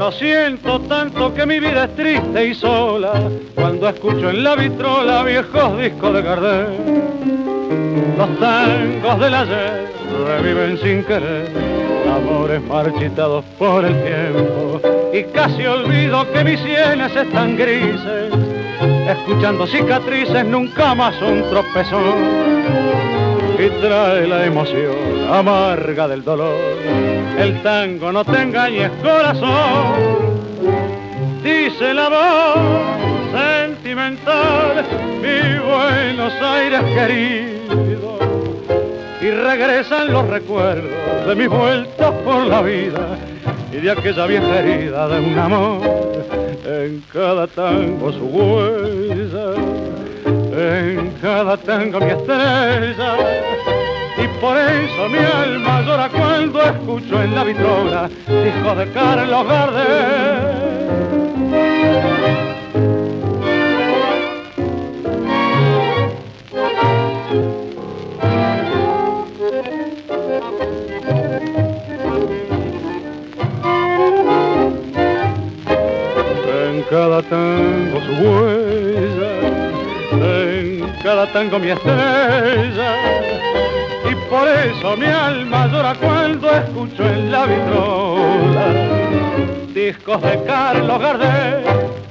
Lo siento tanto que mi vida es triste y sola cuando escucho en la vitrola viejos discos de Gardel. Los tangos del ayer reviven sin querer, amores marchitados por el tiempo, y casi olvido que mis sienes están grises, escuchando cicatrices, nunca más un tropezón. Y trae la emoción amarga del dolor, el tango no te engañes corazón, dice la voz sentimental, mi Buenos Aires querido, y regresan los recuerdos de mis vueltas por la vida y de aquella vieja herida de un amor, en cada tango su huella, en cada tango mi estrella, y por eso mi alma llora cuando escucho en la vitrola disco de Carlos Gardel. En cada tango su huella, en cada tango mi estrella, y por eso mi alma llora cuando escucho en la vitrola discos de Carlos Gardel.